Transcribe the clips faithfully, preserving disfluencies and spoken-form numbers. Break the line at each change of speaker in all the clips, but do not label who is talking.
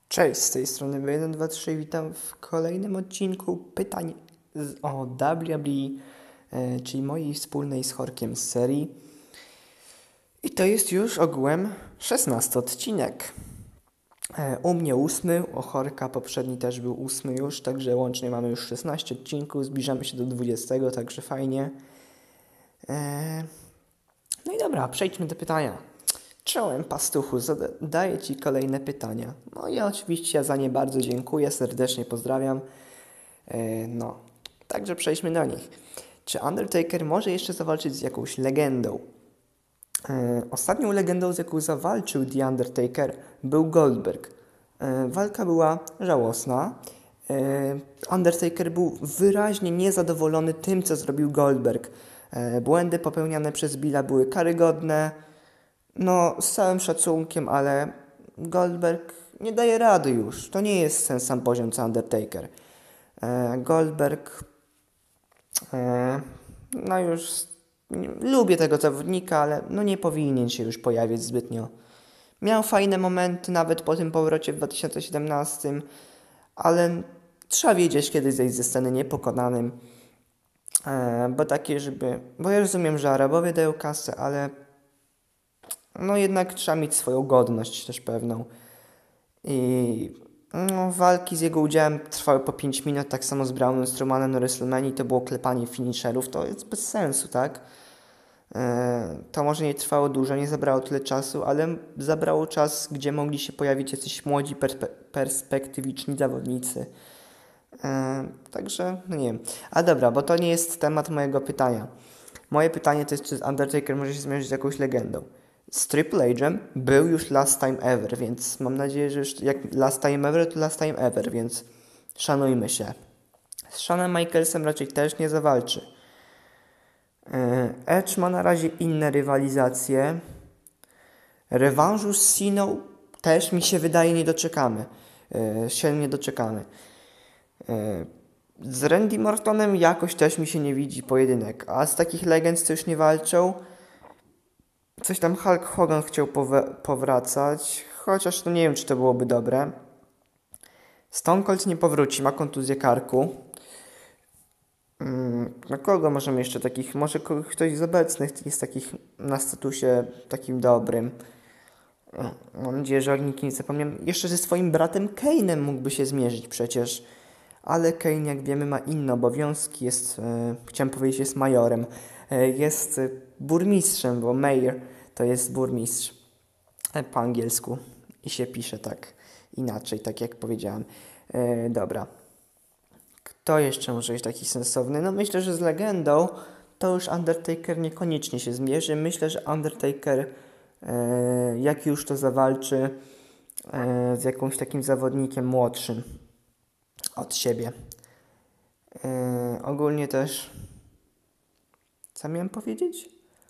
Cześć, z tej strony B jeden dwa trzy, witam w kolejnym odcinku pytań z, o W W E, e, czyli mojej wspólnej z Horkiem z serii. I to jest już ogółem szesnasty odcinek. E, u mnie ósmy, u Horka poprzedni też był ósmy już, także łącznie mamy już szesnaście odcinków, zbliżamy się do dwudziestego, także fajnie. E, no i dobra, przejdźmy do pytania. Czołem, pastuchu, zadaję Ci kolejne pytania. No i oczywiście za nie bardzo dziękuję, serdecznie pozdrawiam. E, no, także przejdźmy do nich. Czy Undertaker może jeszcze zawalczyć z jakąś legendą? E, ostatnią legendą, z jaką zawalczył The Undertaker, był Goldberg. E, walka była żałosna. E, Undertaker był wyraźnie niezadowolony tym, co zrobił Goldberg. E, błędy popełniane przez Billa były karygodne. No, z całym szacunkiem, ale Goldberg nie daje rady już. To nie jest ten sam poziom co Undertaker. E, Goldberg, e, no już nie, lubię tego zawodnika, ale no nie powinien się już pojawiać zbytnio. Miał fajne momenty nawet po tym powrocie w dwa tysiące siedemnastym, ale trzeba wiedzieć, kiedy zejść ze sceny niepokonanym. E, bo takie, żeby... Bo ja rozumiem, że Arabowie dają kasę, ale no jednak trzeba mieć swoją godność też pewną. I no, walki z jego udziałem trwały po pięć minut, tak samo z Braunem Strowmanem na WrestleMania, to było klepanie finisherów, to jest bez sensu, tak? E, to może nie trwało dużo, nie zabrało tyle czasu, ale zabrało czas, gdzie mogli się pojawić jacyś młodzi, perspe- perspektywiczni zawodnicy. E, także, no nie wiem. A dobra, bo to nie jest temat mojego pytania. Moje pytanie to jest, czy Undertaker może się zmierzyć z jakąś legendą. Z Triple H'em był już Last Time Ever, więc mam nadzieję, że już jak Last Time Ever, to Last Time Ever, więc szanujmy się. Z Shanem Michaelsem raczej też nie zawalczy. Edge ma na razie inne rywalizacje. Rewanżu z Ceną też mi się wydaje nie doczekamy. Się nie doczekamy. Z Randy Mortonem jakoś też mi się nie widzi pojedynek, a z takich legend, co już nie walczą, coś tam Hulk Hogan chciał powe- powracać, chociaż no nie wiem, czy to byłoby dobre. Stone Cold nie powróci, ma kontuzję karku. Hmm, na kogo możemy jeszcze takich, może ktoś z obecnych jest takich na statusie takim dobrym. Mam nadzieję, że o nikim nie zapomniałem. Jeszcze ze swoim bratem Kane'em mógłby się zmierzyć przecież. Ale Kane, jak wiemy, ma inne obowiązki. Jest, e, chciałem powiedzieć, jest majorem. E, jest e, burmistrzem, bo mayor to jest burmistrz e, po angielsku. I się pisze tak inaczej, tak jak powiedziałem. E, dobra. Kto jeszcze może być taki sensowny? No myślę, że z legendą to już Undertaker niekoniecznie się zmierzy. Myślę, że Undertaker, e, jak już to zawalczy e, z jakimś takim zawodnikiem młodszym od siebie. Yy, ogólnie też... Co miałem powiedzieć?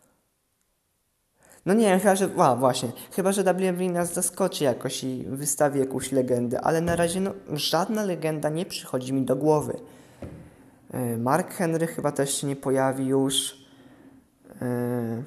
No nie wiem, chyba, że... A, właśnie. Chyba, że W W E nas zaskoczy jakoś i wystawi jakąś legendę, ale na razie no, żadna legenda nie przychodzi mi do głowy. Yy, Mark Henry chyba też się nie pojawi już. Yy...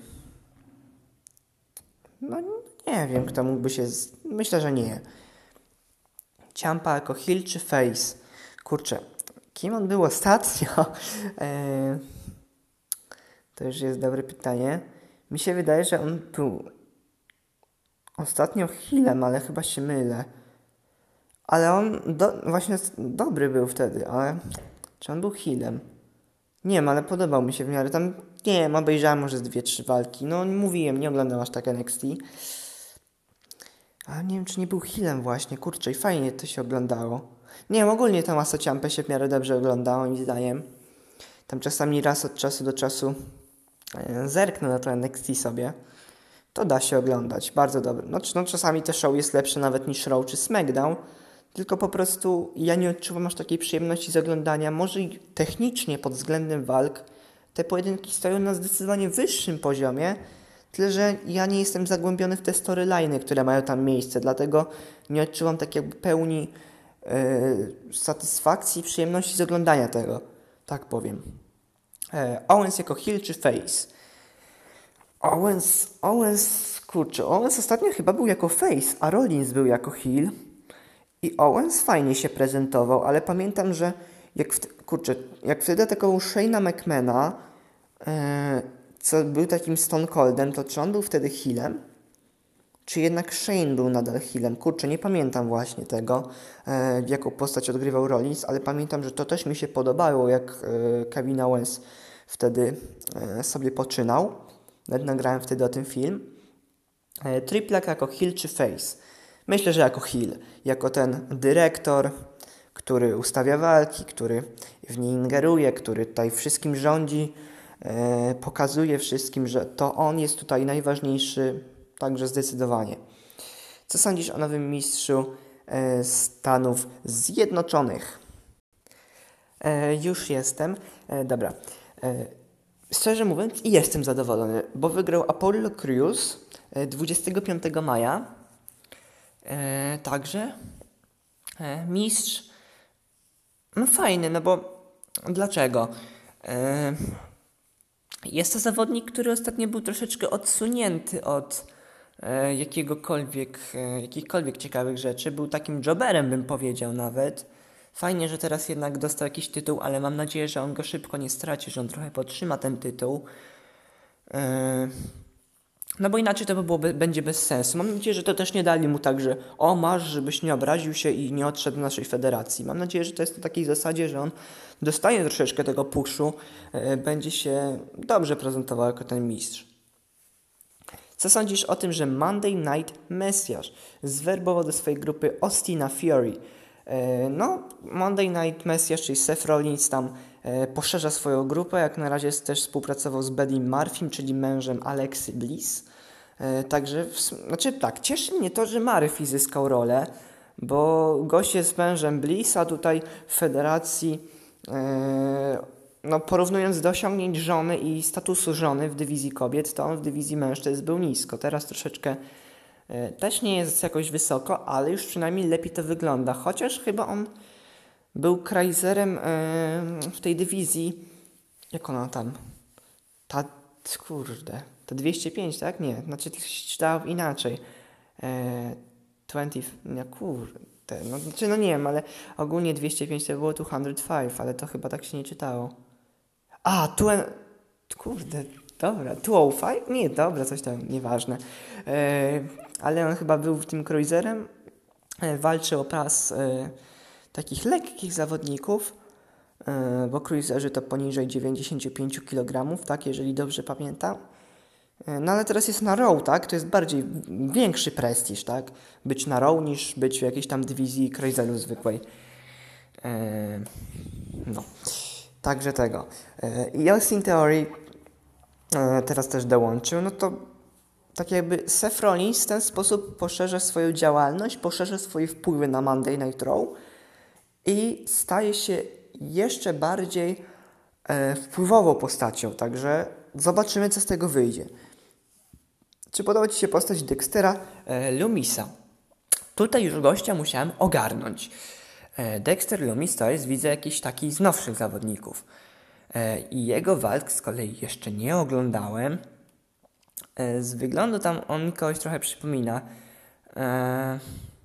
No nie wiem, kto mógłby się... Z... Myślę, że nie. Ciampa jako heel czy face? Kurczę, kim on był ostatnio? Eee, to już jest dobre pytanie. Mi się wydaje, że on był ostatnio healem, ale chyba się mylę. Ale on do, właśnie dobry był wtedy, ale czy on był healem? Nie wiem, ale podobał mi się w miarę. Tam, nie wiem, obejrzałem może z dwie, trzy walki. No mówiłem, nie oglądam aż tak N X T. Ale nie wiem, czy nie był healem właśnie. Kurczę, i fajnie to się oglądało. Nie wiem, ogólnie Tomasa Ciampę się w miarę dobrze oglądało, moim zdaniem. Tam czasami raz od czasu do czasu e, zerknę na to N X T sobie. To da się oglądać, bardzo dobre. No, no czasami to show jest lepsze nawet niż Raw czy SmackDown. Tylko po prostu ja nie odczuwam aż takiej przyjemności z oglądania. Może i technicznie pod względem walk te pojedynki stoją na zdecydowanie wyższym poziomie. Tyle, że ja nie jestem zagłębiony w te storyline'y, które mają tam miejsce. Dlatego nie odczuwam tak jakby pełni yy, satysfakcji i przyjemności z oglądania tego. Tak powiem. E, Owens jako heel czy face? Owens, Owens, kurczę, Owens ostatnio chyba był jako face, a Rollins był jako heel. I Owens fajnie się prezentował, ale pamiętam, że jak, w, kurczę, jak wtedy taką Shane'a McMahona, e, co był takim Stone Coldem, to czy on był wtedy heelem? Czy jednak Shane był nadal heelem? Kurczę, nie pamiętam właśnie tego, e, jaką postać odgrywał Rollins, ale pamiętam, że to też mi się podobało, jak e, Kevin Owens wtedy e, sobie poczynał. Nawet nagrałem wtedy o tym film. E, Triplak jako heel czy face? Myślę, że jako heel. Jako ten dyrektor, który ustawia walki, który w nie ingeruje, który tutaj wszystkim rządzi, e, pokazuje wszystkim, że to on jest tutaj najważniejszy, także zdecydowanie. Co sądzisz o nowym mistrzu e, Stanów Zjednoczonych? E, już jestem. E, dobra. E, szczerze mówiąc, jestem zadowolony, bo wygrał Apollo Crews e, dwudziestego piątego maja. E, także e, mistrz no fajny, no bo dlaczego? E, jest to zawodnik, który ostatnio był troszeczkę odsunięty od e, jakiegokolwiek, e, jakichkolwiek ciekawych rzeczy. Był takim jobberem, bym powiedział nawet. Fajnie, że teraz jednak dostał jakiś tytuł, ale mam nadzieję, że on go szybko nie straci, że on trochę podtrzyma ten tytuł. E, No bo inaczej to by było, będzie bez sensu. Mam nadzieję, że to też nie dali mu tak, że o masz, żebyś nie obraził się i nie odszedł z naszej federacji. Mam nadzieję, że to jest na takiej zasadzie, że on dostanie troszeczkę tego puszu, yy, będzie się dobrze prezentował jako ten mistrz. Co sądzisz o tym, że Monday Night Messiah zwerbował do swojej grupy Austina Fury? Yy, no, Monday Night Messiah, czyli Seth Rollins tam yy, poszerza swoją grupę. Jak na razie też współpracował z Buddym Murphym, czyli mężem Alexy Bliss. Yy, także, w, znaczy tak, cieszy mnie to, że Murphy zyskał rolę, bo gość jest mężem Bliss, a tutaj w federacji, yy, no porównując do osiągnięć żony i statusu żony w dywizji kobiet, to on w dywizji mężczyzn był nisko. Teraz troszeczkę też nie jest jakoś wysoko, ale już przynajmniej lepiej to wygląda. Chociaż chyba on był Kaiserem yy, w tej dywizji. Jak ona tam? Ta, kurde, to dwieście pięć, tak? Nie, znaczy czytałem inaczej. Yy, dwadzieścia, nie, kurde, no, znaczy no nie wiem, ale ogólnie dwieście pięć to było dwieście pięć, ale to chyba tak się nie czytało. A, tu, kurde, dobra, dwieście pięć? Nie, dobra, coś tam, nieważne. Yy, ale on chyba był tym cruiserem, yy, walczył o pas yy, takich lekkich zawodników, yy, bo cruiserzy to poniżej dziewięćdziesiąt pięć kilogramów, tak, jeżeli dobrze pamiętam. Yy, no ale teraz jest na Raw, tak, to jest bardziej, większy prestiż, tak, być na Raw niż być w jakiejś tam dywizji cruiserów zwykłej. Yy, no, także tego. Yy, I Austin Theory yy, teraz też dołączył, no to tak jakby Seth Rollins w ten sposób poszerza swoją działalność, poszerza swoje wpływy na Monday Night Raw i staje się jeszcze bardziej e, wpływową postacią, także zobaczymy, co z tego wyjdzie. Czy podoba Ci się postać Dextera e, Lumisa? Tutaj już gościa musiałem ogarnąć. E, Dexter Lumis to jest, widzę, jakiś taki z nowszych zawodników. E, I jego walk z kolei jeszcze nie oglądałem. Z wyglądu tam on mi kogoś trochę przypomina. Eee,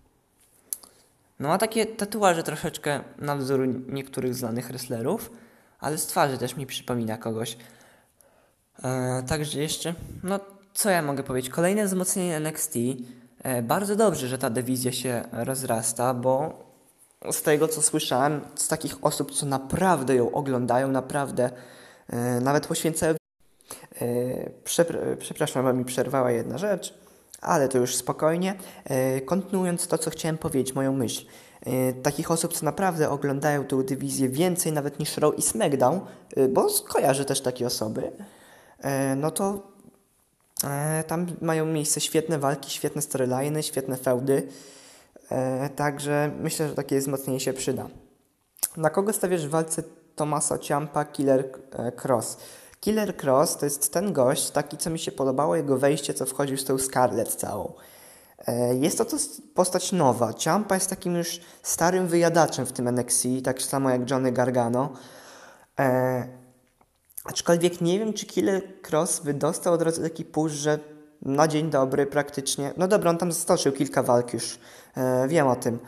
no ma takie tatuaże troszeczkę na wzór niektórych znanych wrestlerów, ale z twarzy też mi przypomina kogoś. Eee, także jeszcze, no co ja mogę powiedzieć? Kolejne wzmocnienie N X T. Eee, bardzo dobrze, że ta dywizja się rozrasta, bo z tego co słyszałem, z takich osób, co naprawdę ją oglądają, naprawdę e, nawet poświęcają. Przepra- przepraszam, bo mi przerwała jedna rzecz, ale to już spokojnie. Kontynuując to, co chciałem powiedzieć, moją myśl. Takich osób, co naprawdę oglądają tę dywizję więcej nawet niż Raw i SmackDown, bo kojarzę też takie osoby, no to tam mają miejsce świetne walki, świetne storyliny, świetne feudy, także myślę, że takie wzmocnienie się przyda. Na kogo stawiasz w walce Tommaso Ciampa, Killer Cross? Killer Cross to jest ten gość, taki co mi się podobało, jego wejście, co wchodził z tą Scarlett całą. E, jest to, to postać nowa. Ciampa jest takim już starym wyjadaczem w tym N X T, tak samo jak Johnny Gargano. E, aczkolwiek nie wiem, czy Killer Cross wydostał od razu taki push, że na dzień dobry praktycznie, no dobra, on tam stoczył kilka walk już, e, wiem o tym,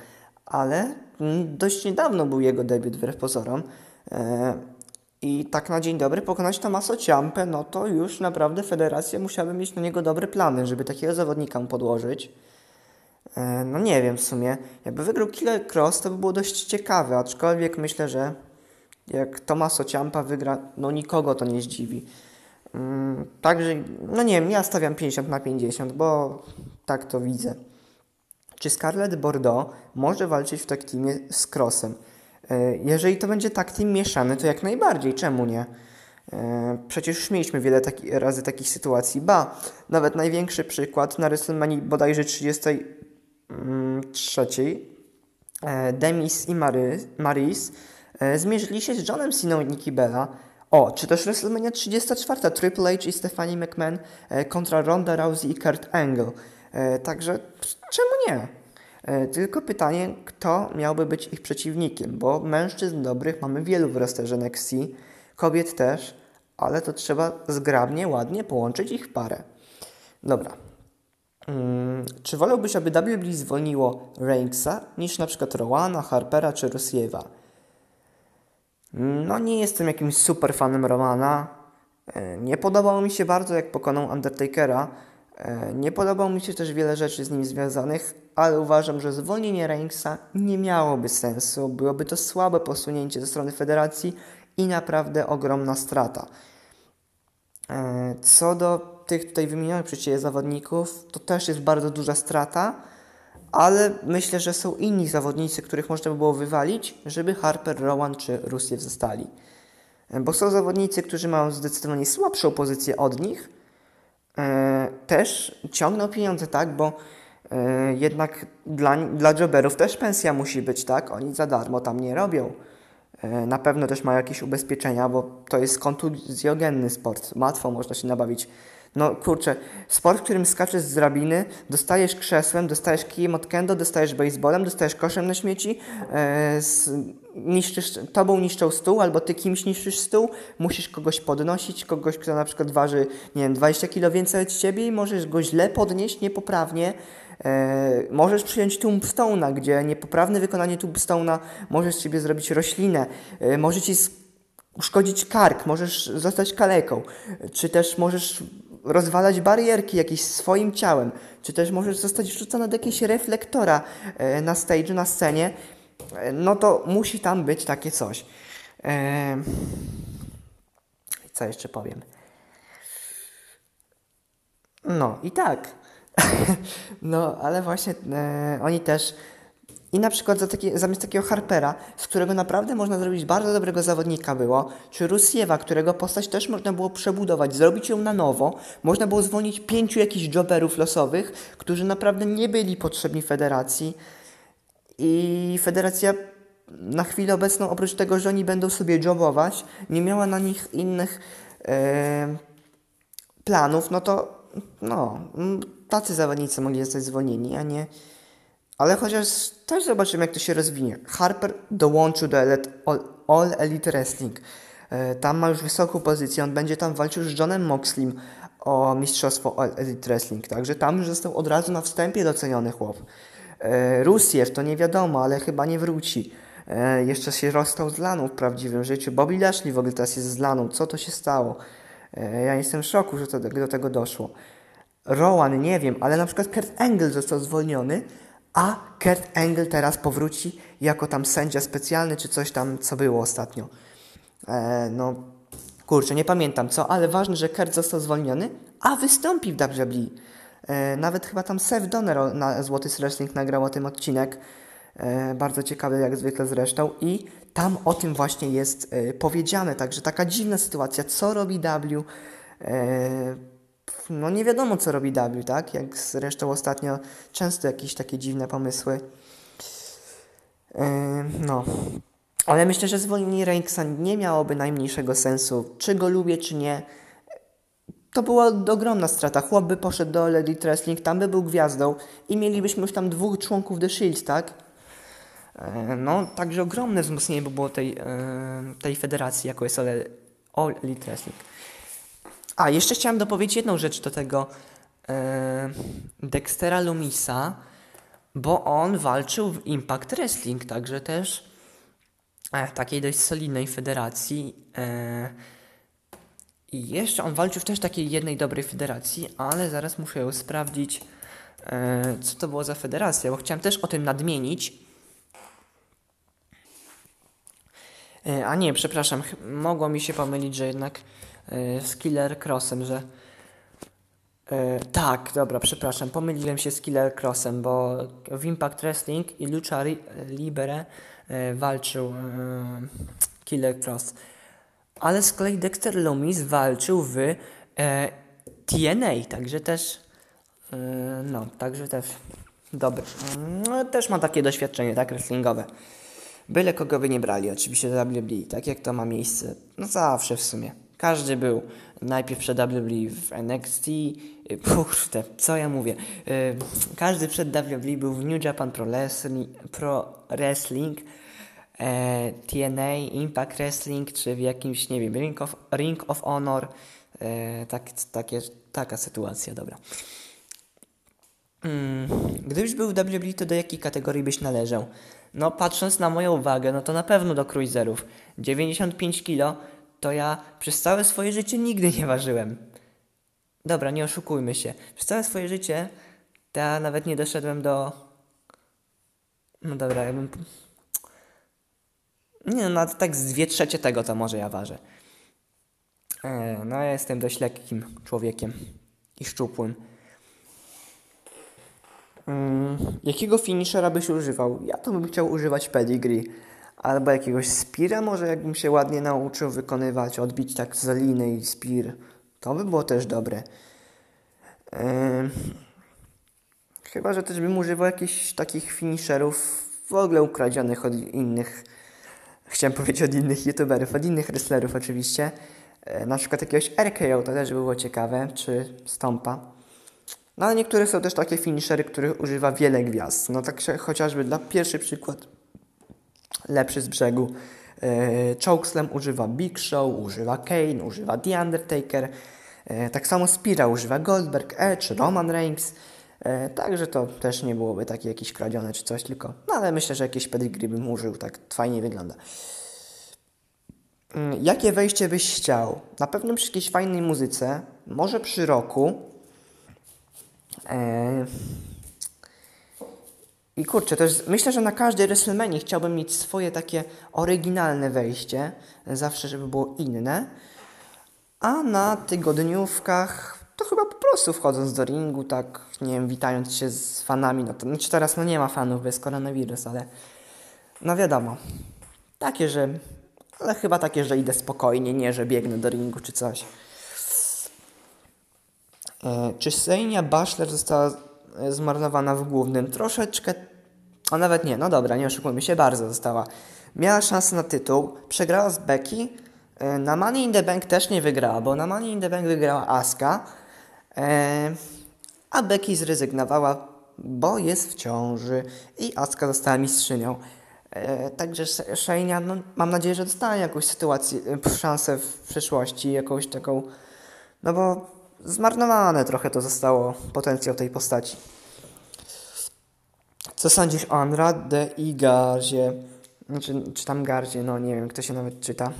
ale mm, dość niedawno był jego debiut wbrew pozorom. E, I tak na dzień dobry pokonać Tommaso Ciampę, no to już naprawdę federacja musiałaby mieć na niego dobre plany, żeby takiego zawodnika mu podłożyć. E, no nie wiem w sumie, jakby wygrał Killer Kross, to by było dość ciekawe, aczkolwiek myślę, że jak Tommaso Ciampa wygra, no nikogo to nie zdziwi. Mm, także, no nie wiem, ja stawiam pięćdziesiąt na pięćdziesiąt, bo tak to widzę. Czy Scarlett Bordeaux może walczyć w tag teamie z Krossem? E, jeżeli to będzie tag team mieszany, to jak najbardziej, czemu nie? E, przecież już mieliśmy wiele taki, razy takich sytuacji. Ba, nawet największy przykład na WrestleManii bodajże trzydziestej trzeciej e, Demis i Mary, Maryse e, zmierzyli się z Johnem Ceną i Nikki Bella. O, czy też WrestleMania trzydziesta czwarta Triple H i Stephanie McMahon e, kontra Ronda Rousey i Kurt Angle. E, także czemu nie? E, tylko pytanie, kto miałby być ich przeciwnikiem, bo mężczyzn dobrych mamy wielu w rosterze N X T, kobiet też, ale to trzeba zgrabnie, ładnie połączyć ich w parę. Dobra. Hmm, czy wolałbyś, aby W W E zwolniło Reignsa niż na przykład Rowana, Harpera czy Rusiewa? No nie jestem jakimś super fanem Romana. Nie podobało mi się bardzo, jak pokonał Undertakera. Nie podobało mi się też wiele rzeczy z nim związanych, ale uważam, że zwolnienie Reignsa nie miałoby sensu. Byłoby to słabe posunięcie ze strony federacji i naprawdę ogromna strata. Co do tych tutaj wymienionych przez Ciebie zawodników, to też jest bardzo duża strata, ale myślę, że są inni zawodnicy, których można by było wywalić, żeby Harper, Rowan czy Rusev zostali. Bo są zawodnicy, którzy mają zdecydowanie słabszą pozycję od nich, e, też ciągną pieniądze, tak, bo e, jednak dla, dla jobberów też pensja musi być, tak, oni za darmo tam nie robią. E, na pewno też mają jakieś ubezpieczenia, bo to jest kontuzjogenny sport, łatwo można się nabawić. No kurczę, sport, w którym skaczesz z drabiny, dostajesz krzesłem, dostajesz kijem od kendo, dostajesz baseballem, dostajesz koszem na śmieci, e, z, niszczysz, tobą niszczą stół, albo ty kimś niszczysz stół, musisz kogoś podnosić, kogoś, kto na przykład waży, nie wiem, dwadzieścia kilo więcej od ciebie i możesz go źle podnieść, niepoprawnie. E, możesz przyjąć tombstone'a, gdzie niepoprawne wykonanie tombstone'a możesz z ciebie zrobić roślinę, e, może ci uszkodzić kark, możesz zostać kaleką, czy też możesz rozwalać barierki jakieś swoim ciałem, czy też możesz zostać wrzucony do jakiegoś reflektora e, na stage'u, na scenie, e, no to musi tam być takie coś. E, co jeszcze powiem? No i tak. No, ale właśnie e, oni też i na przykład za taki, zamiast takiego Harpera, z którego naprawdę można zrobić bardzo dobrego zawodnika było, czy Rusiewa, którego postać też można było przebudować, zrobić ją na nowo, można było zwolnić pięciu jakichś jobberów losowych, którzy naprawdę nie byli potrzebni federacji i federacja na chwilę obecną, oprócz tego, że oni będą sobie jobować, nie miała na nich innych e, planów, no to no, tacy zawodnicy mogli zostać zwolnieni, a nie... Ale chociaż też zobaczymy, jak to się rozwinie. Harper dołączył do All, All Elite Wrestling. E, tam ma już wysoką pozycję. On będzie tam walczył z Johnem Moxleym o mistrzostwo All Elite Wrestling. Także tam już został od razu na wstępie doceniony chłop. E, Rusev to nie wiadomo, ale chyba nie wróci. E, jeszcze się rozstał z Laną w prawdziwym życiu. Bobby Lashley w ogóle teraz jest z Laną. Co to się stało? E, ja jestem w szoku, że to do tego doszło. Rowan, nie wiem, ale na przykład Kurt Angle został zwolniony, a Kurt Angle teraz powróci jako tam sędzia specjalny, czy coś tam, co było ostatnio. E, no, kurczę, nie pamiętam co, ale ważne, że Kurt został zwolniony, a wystąpi w W W E. E, nawet chyba tam Seth Donner na Złoty Wrestling nagrał o tym odcinek. E, bardzo ciekawy, jak zwykle zresztą. I tam o tym właśnie jest e, powiedziane. Także taka dziwna sytuacja. Co robi W? E, No nie wiadomo, co robi W, tak? Jak zresztą ostatnio często jakieś takie dziwne pomysły. Yy, no. Ale myślę, że zwolnienie Reignsa nie miałoby najmniejszego sensu. Czy go lubię, czy nie. To była ogromna strata. Chłop by poszedł do Elite Wrestling, tam by był gwiazdą i mielibyśmy już tam dwóch członków The Shield, tak? Yy, no, także ogromne wzmocnienie by było tej, yy, tej federacji, jako jest All Elite Wrestling. A, jeszcze chciałem dopowiedzieć jedną rzecz do tego e, Dextera Lumisa. bo on walczył w Impact Wrestling, także też e, takiej dość solidnej federacji. E, I jeszcze on walczył w też takiej jednej dobrej federacji, ale zaraz muszę ją sprawdzić, e, co to było za federacja, bo chciałem też o tym nadmienić. E, a nie, przepraszam, mogło mi się pomylić, że jednak e, z Killer Crossem, że e, tak, dobra, przepraszam, pomyliłem się z Killer Crossem, bo w Impact Wrestling i Lucha Libre e, walczył e, Killer Cross. Ale z kolei Dexter Lumis walczył w e, T N A, także też e, no, także też dobry. No, też ma takie doświadczenie, tak, wrestlingowe. Byle kogo by nie brali, oczywiście W W E, tak jak to ma miejsce, no zawsze w sumie. Każdy był najpierw przed W W E w N X T, kurde, co ja mówię, yy, każdy przed W W E był w New Japan Pro Wrestling, Pro Wrestling e, T N A, Impact Wrestling, czy w jakimś, nie wiem, Ring of, Ring of Honor, e, tak, takie, taka sytuacja, dobra. Hmm, gdybyś był w W W E, to do jakiej kategorii byś należał? No patrząc na moją wagę, no to na pewno do cruiserów. dziewięćdziesiąt pięć kilo to ja przez całe swoje życie nigdy nie ważyłem. Dobra, nie oszukujmy się. Przez całe swoje życie to ja nawet nie doszedłem do... No dobra, ja bym... Nie no, nawet tak z dwie trzecie tego to może ja ważę. E, no ja jestem dość lekkim człowiekiem i szczupłym. Hmm, jakiego finishera byś używał? Ja to bym chciał używać pedigree. Albo jakiegoś spira może, jakbym się ładnie nauczył wykonywać, odbić tak z liny i spear. To by było też dobre. Yy, chyba, że też bym używał jakichś takich finisherów w ogóle ukradzionych od innych, chciałem powiedzieć od innych youtuberów, od innych wrestlerów oczywiście. Yy, na przykład jakiegoś R K O, to też by było ciekawe, czy Stompa. No ale niektóre są też takie finishery, których używa wiele gwiazd. No tak się, chociażby dla pierwszy przykład, lepszy z brzegu. Yy, Chokeslam używa Big Show, używa Kane, używa The Undertaker. Yy, tak samo Spira używa Goldberg, Edge, Roman Reigns. Yy, także to też nie byłoby takie jakieś kradzione czy coś, tylko... No ale myślę, że jakieś pedigree bym użył, tak fajnie wygląda. Yy, jakie wejście byś chciał? Na pewno przy jakiejś fajnej muzyce, może przy rocku. Yy... I kurczę, też myślę, że na każdej WrestleMania chciałbym mieć swoje takie oryginalne wejście, zawsze żeby było inne, a na tygodniówkach to chyba po prostu wchodząc do ringu, tak, nie wiem, witając się z fanami, no to znaczy teraz no nie ma fanów, bo jest koronawirus, ale no wiadomo, takie, że, ale chyba takie, że idę spokojnie, nie, że biegnę do ringu czy coś. E, czy Shayna Baszler została zmarnowana w głównym? Troszeczkę, a nawet nie, no dobra, nie oszukujmy się, bardzo została. Miała szansę na tytuł, przegrała z Becky, e, na Money in the Bank też nie wygrała, bo na Money in the Bank wygrała Asuka, e, a Becky zrezygnowała, bo jest w ciąży i Asuka została mistrzynią. E, także Shayna, no, mam nadzieję, że dostanie jakąś sytuację, e, szansę w przyszłości, jakąś taką, no bo zmarnowane trochę to zostało, potencjał tej postaci. Co sądzisz o Andrade i Garzie? Znaczy, czy tam Garzie, no nie wiem, kto się nawet czyta.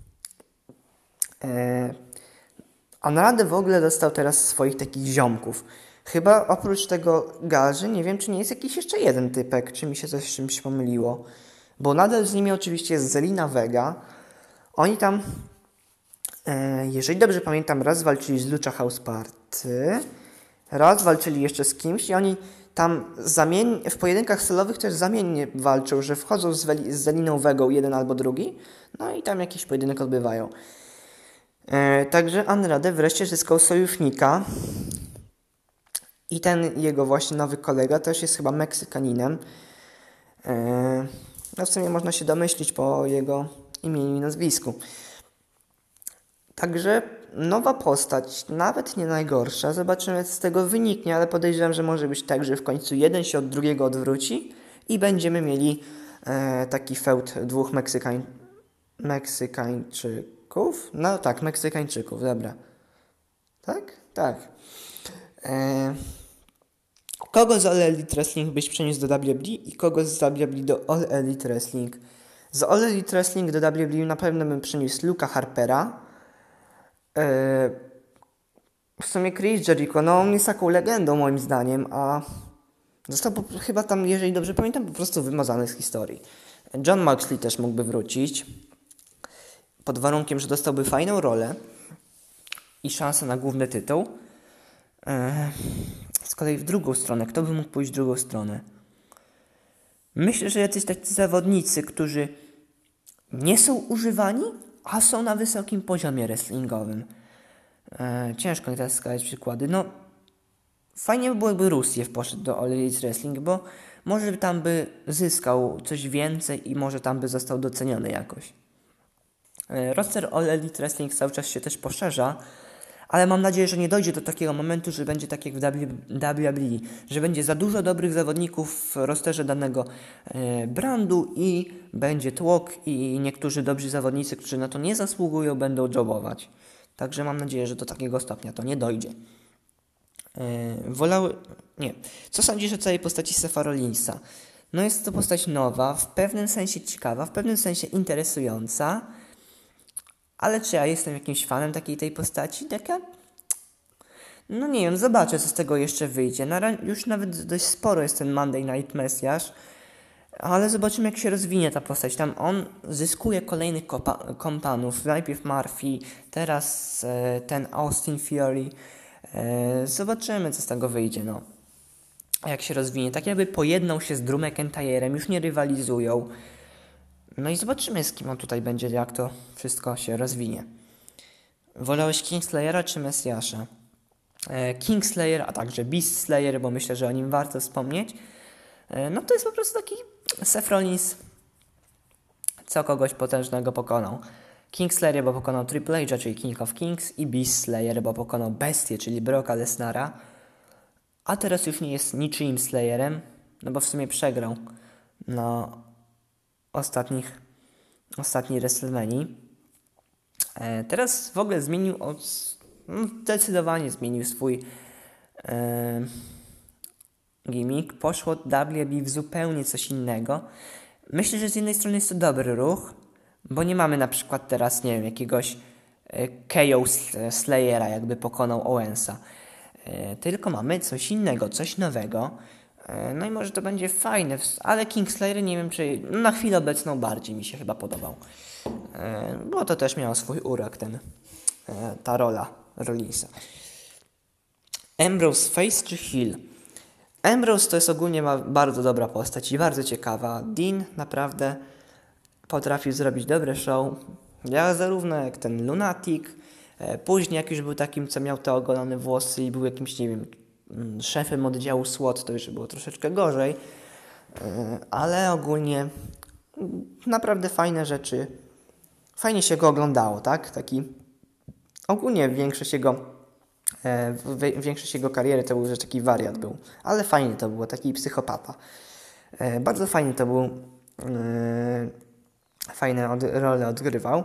Eee, Andrade w ogóle dostał teraz swoich takich ziomków. Chyba oprócz tego Garzy, nie wiem, czy nie jest jakiś jeszcze jeden typek, czy mi się coś z czymś pomyliło. Bo nadal z nimi oczywiście jest Zelina Vega. Oni tam... Jeżeli dobrze pamiętam, raz walczyli z Lucha House Party, raz walczyli jeszcze z kimś i oni tam zamien- w pojedynkach solowych też zamiennie walczą, że wchodzą z, Weli- z Zeliną Vegą jeden albo drugi, no i tam jakiś pojedynek odbywają. E, także Andrade wreszcie zyskał sojusznika i ten jego właśnie nowy kolega też jest chyba Meksykaninem. E, no w sumie można się domyślić po jego imieniu i nazwisku. Także nowa postać, nawet nie najgorsza. Zobaczymy, co z tego wyniknie, ale podejrzewam, że może być tak, że w końcu jeden się od drugiego odwróci i będziemy mieli e, taki feud dwóch Meksykań... Meksykańczyków? No tak, Meksykańczyków, dobra. Tak? Tak. E, Kogo z All Elite Wrestling byś przeniósł do W W E i kogo z W W E do All Elite Wrestling? Z All Elite Wrestling do W W E na pewno bym przeniósł Luke'a Harpera. Yy, w sumie Chris Jericho, no on jest taką legendą moim zdaniem, a został po, chyba tam, jeżeli dobrze pamiętam, po prostu wymazany z historii. John Moxley też mógłby wrócić, pod warunkiem, że dostałby fajną rolę i szansę na główny tytuł. Yy, z kolei w drugą stronę, kto by mógł pójść w drugą stronę? Myślę, że jacyś tacy zawodnicy, którzy nie są używani, a są na wysokim poziomie wrestlingowym. Eee, ciężko mi teraz wskazać przykłady. No, fajnie by było, jakby Rusiew poszedł do All Elite Wrestling, bo może tam by zyskał coś więcej i może tam by został doceniony jakoś. Eee, roster All Elite Wrestling cały czas się też poszerza, ale mam nadzieję, że nie dojdzie do takiego momentu, że będzie tak jak w W W E, że będzie za dużo dobrych zawodników w rosterze danego e, brandu i będzie tłok i niektórzy dobrzy zawodnicy, którzy na to nie zasługują, będą jobować. Także mam nadzieję, że do takiego stopnia to nie dojdzie. E, wolały... Nie. Co sądzisz o całej postaci Setha Rollinsa? No jest to postać nowa, w pewnym sensie ciekawa, w pewnym sensie interesująca. Ale czy ja jestem jakimś fanem takiej tej postaci? Taka... No nie wiem, zobaczę, co z tego jeszcze wyjdzie. Na ra- już nawet dość sporo jest ten Monday Night Messiah, ale zobaczymy, jak się rozwinie ta postać. Tam on zyskuje kolejnych kopa- kompanów. Najpierw Murphy, teraz e, ten Austin Theory. E, zobaczymy, co z tego wyjdzie, no. Jak się rozwinie. Tak jakby pojednał się z Drew McIntyrem, już nie rywalizują. No i zobaczymy, z kim on tutaj będzie, jak to wszystko się rozwinie. Wolałeś Kingslayera czy Messiasza? E, Kingslayer, a także Beast Slayer, bo myślę, że o nim warto wspomnieć. E, no to jest po prostu taki Seth Rollins, co kogoś potężnego pokonał. Kingslayer, bo pokonał Triple H'a, czyli King of Kings, i Beast Slayer, bo pokonał Bestię, czyli Brocka Lesnara. A teraz już nie jest niczyim Slayerem, no bo w sumie przegrał na ostatnich, ostatniej WrestleManii. E, teraz w ogóle zmienił, od, no zdecydowanie zmienił swój e, gimmick. Poszło W W E w zupełnie coś innego. Myślę, że z jednej strony jest to dobry ruch, bo nie mamy na przykład teraz, nie wiem, jakiegoś e, K O Slayera, jakby pokonał Owensa. E, tylko mamy coś innego, coś nowego. No i może to będzie fajne, ale Kingslayer nie wiem, czy no na chwilę obecną bardziej mi się chyba podobał. Bo to też miało swój urok, ten, ta rola Rollinsa. Ambrose face czy heel? Ambrose to jest ogólnie ma bardzo dobra postać i bardzo ciekawa. Dean naprawdę potrafił zrobić dobre show. Ja zarówno jak ten Lunatic, później jak już był takim, co miał te ogolone włosy i był jakimś, nie wiem, szefem oddziału SWAT, to już było troszeczkę gorzej, ale ogólnie naprawdę fajne rzeczy. Fajnie się go oglądało, tak? Taki ogólnie większość jego większość jego kariery to był, że taki wariat był, ale fajnie to było, taki psychopata. Bardzo fajnie to był, fajne od, role odgrywał.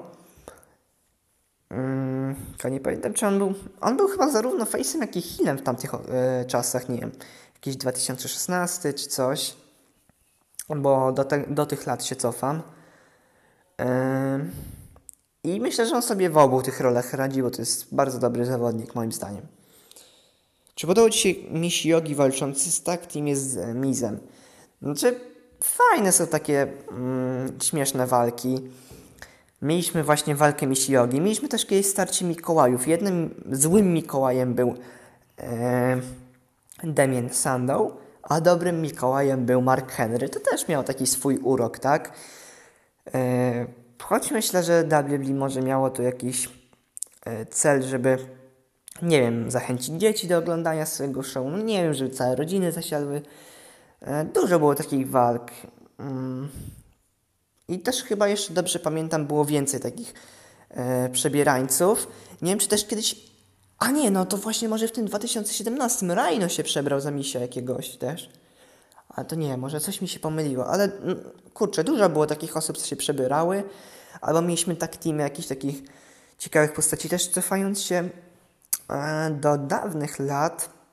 Hmm, nie pamiętam, czy on był... On był chyba zarówno face'em, jak i healem w tamtych e, czasach, nie wiem, jakiś dwa tysiące szesnasty czy coś, bo do, te, do tych lat się cofam. E, I myślę, że on sobie w obu tych rolach radzi, bo to jest bardzo dobry zawodnik, moim zdaniem. Czy podobał Ci się Miss Yogi walczący z tag teamie z Mizem? Znaczy, fajne są takie mm, śmieszne walki. Mieliśmy właśnie walkę Miss Yogi. Mieliśmy też kiedyś starcie Mikołajów. Jednym złym Mikołajem był e, Damien Sandow, a dobrym Mikołajem był Mark Henry. To też miał taki swój urok, tak? E, choć myślę, że W W E może miało tu jakiś e, cel, żeby, nie wiem, zachęcić dzieci do oglądania swojego show. No nie wiem, żeby całe rodziny zasiadły. E, dużo było takich walk. Mm. I też chyba jeszcze dobrze pamiętam, było więcej takich e, przebierańców. Nie wiem, czy też kiedyś... A nie, no to właśnie może w tym dwa tysiące siedemnastym Rhino się przebrał za misia jakiegoś też. A to nie, może coś mi się pomyliło. Ale kurczę, dużo było takich osób, co się przebierały. Albo mieliśmy tak teamy jakichś takich ciekawych postaci. Też cofając się e, do dawnych lat,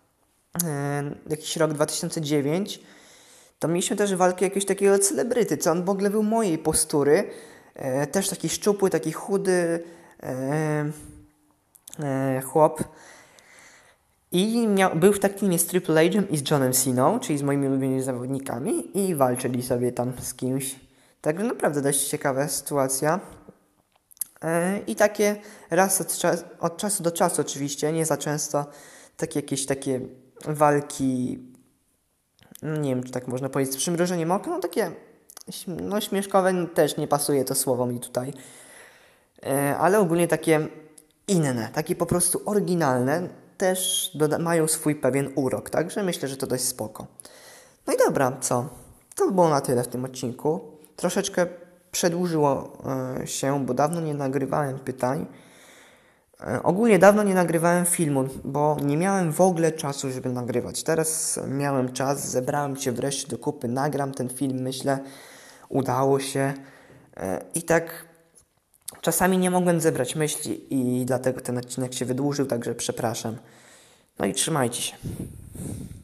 e, jakiś rok dwa tysiące dziewiąty, to mieliśmy też walkę jakiegoś takiego celebryty, co on w ogóle był mojej postury. E, też taki szczupły, taki chudy e, e, chłop. I miał, był w takim z Triple H'em i z Johnem Ceną, czyli z moimi ulubionymi zawodnikami, i walczyli sobie tam z kimś. Także naprawdę dość ciekawa sytuacja. Yy, I takie raz od, czas, od czasu do czasu oczywiście, nie za często, takie jakieś takie walki, nie wiem czy tak można powiedzieć, z przymrużeniem oka, no takie no śmieszkowe, też nie pasuje to słowo mi tutaj. Yy, ale ogólnie takie inne, takie po prostu oryginalne, też doda- mają swój pewien urok, także myślę, że to dość spoko. No i dobra, co? To było na tyle w tym odcinku. Troszeczkę przedłużyło e, się, bo dawno nie nagrywałem pytań. E, ogólnie dawno nie nagrywałem filmu, bo nie miałem w ogóle czasu, żeby nagrywać. Teraz miałem czas, zebrałem się wreszcie do kupy, nagram ten film, myślę, udało się. E, I tak czasami nie mogłem zebrać myśli i dlatego ten odcinek się wydłużył, także przepraszam. No i trzymajcie się.